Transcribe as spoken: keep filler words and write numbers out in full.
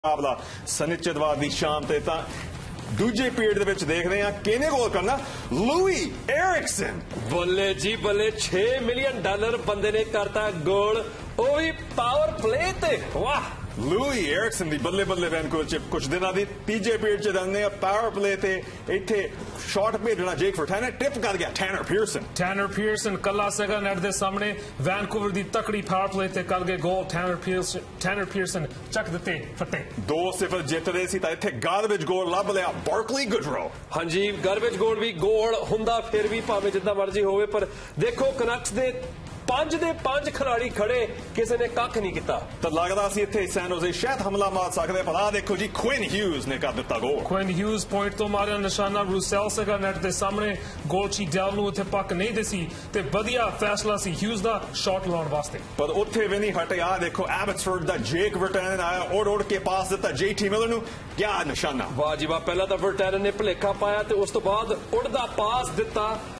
ਮੁਕਾਬਲਾ ਸਨਿਚਰਵਾਰ ਦੀ ਸ਼ਾਮ ਤੇ ਤਾਂ ਦੂਜੇ ਪੀਰੀਅਡ ਦੇ ਵਿੱਚ ਦੇਖਦੇ ਹਾਂ ਕਿਹਨੇ ਗੋਲ ਕਰਨਾ। ਲੂਈ ਐਰਿਕਸਨ ਬੱਲੇ ਜੀ ਬੱਲੇ छह ਮਿਲੀਅਨ ਡਾਲਰ ਬੰਦੇ ਨੇ ਕਰਤਾ ਗੋਲ, ਉਹ ਵੀ ਪਾਵਰ ਪਲੇ ਤੇ। ਵਾਹ, ਲੂਈ ਐਰਿਕਸਨ ਦੀ ਬੱਲੇ ਬੱਲੇ ਵੈਨਕੂਵਰ ਚ ਕੁਝ ਦਿਨਾਂ ਦੀ ਤੀਜੇ ਪੀਰੀਅਡ ਚ ਰਹਿੰਦੇ ਆ ਪਾਵਰ ਪਲੇ ਤੇ ਇੱਥੇ ਸ਼ਾਟ ਭੇਜਣਾ ਜੇਕ ਫੋਰਟੈਨਾ ਟਿਪ ਕਰ ਗਿਆ ਟੈਨਰ ਪੀਅਰਸਨ ਟੈਨਰ ਪੀਅਰਸਨ ਕੱਲਾ ਸੀਗਾ ਨੈਟ ਦੇ ਸਾਹਮਣੇ, ਵੈਨਕੂਵਰ ਦੀ ਤਕੜੀ ਪਾਵਰ ਪਲੇ ਤੇ ਕਰ ਗਏ goal. Tanner Pearson Tanner Pearson ਚੱਕ ਦਿੱਤੇ ਫੱਟੇ। ਦੋ ਸਿਫਰ ਜਿੱਤਦੇ ਸੀ ਤਾਂ ਇੱਥੇ ਗਾਰਬੇਜ ਗੋਲ ਲੱਭ ਲਿਆ ਬਾਰਕਲੀ ਗੁਡਰੋ। ਹਾਂਜੀ, ਗਾਰਬੇਜ ਗੋਲ ਵੀ ਗੋਲ ਹੁੰਦਾ ਫਿਰ ਵੀ ਭਾਵੇਂ ਜਿੱਦਾਂ ਮਰਜ਼ੀ ਹੋਵੇ, ਪਰ ਦੇਖੋ ਕਨੈਕਟਸ ਦੇ ਪੰਜ ਦੇ ਪੰਜ ਖਿਡਾਰੀ ਖੜੇ, ਕਿਸੇ ਨੇ ਕੱਖ ਨਹੀਂ ਕੀਤਾ। ਤਾਂ ਲੱਗਦਾ ਸੀ ਇੱਥੇ ਸੈਨ ਹੋਜ਼ੇ ਸ਼ਾਇਦ ਹਮਲਾ ਮਾਰ ਸਕਦੇ, ਪਰ ਆਹ ਦੇਖੋ ਜੀ ਕੁਇਨ ਹਿਊਜ਼ ਨੇ ਕਰ ਦਿੱਤਾ ਗੋਲ। ਕੁਇਨ ਹਿਊਜ਼ ਪੁਆਇੰਟ ਤੋਂ ਮਾਰਿਆ ਨਿਸ਼ਾਨਾ, ਰੂਸੈਲ ਸੀਗਾ ਨੈਟ ਦੇ ਸਾਹਮਣੇ, ਗੋਲ ਚੀ ਡੈਲ ਨੂੰ ਉੱਥੇ ਪੱਕ ਨਹੀਂ ਦਿਸੀ ਤੇ ਵਧੀਆ ਫੈਸਲਾ ਸੀ ਹਿਊਜ਼ ਦਾ ਸ਼ਾਟ ਲਾਉਣ ਵਾਸਤੇ। ਪਰ ਉੱਥੇ ਵੀ ਨਹੀਂ ਹਟੇ, ਆਹ ਦੇਖੋ ਐਬਟਸਫੋਰਡ ਦਾ ਜੇਕ ਵਰਟੈਨਨ ਆਇਆ, ਉੜ ਉੜ ਕੇ ਪਾਸ ਦਿੱਤਾ ਜੇਟੀ ਮਿਲਰ ਨੂੰ, ਕਿਆ ਨਿਸ਼ਾਨਾ। ਵਾਹ ਜੀ ਵਾਹ, ਪਹਿਲਾਂ ਤਾਂ ਵਰਟੈਨਨ ਨੇ ਭੁਲੇਖਾ ਪਾਇਆ ਤੇ ਉਸ ਤੋਂ ਬਾਅਦ ਉੜਦਾ ਪਾਸ ਦਿੱਤਾ।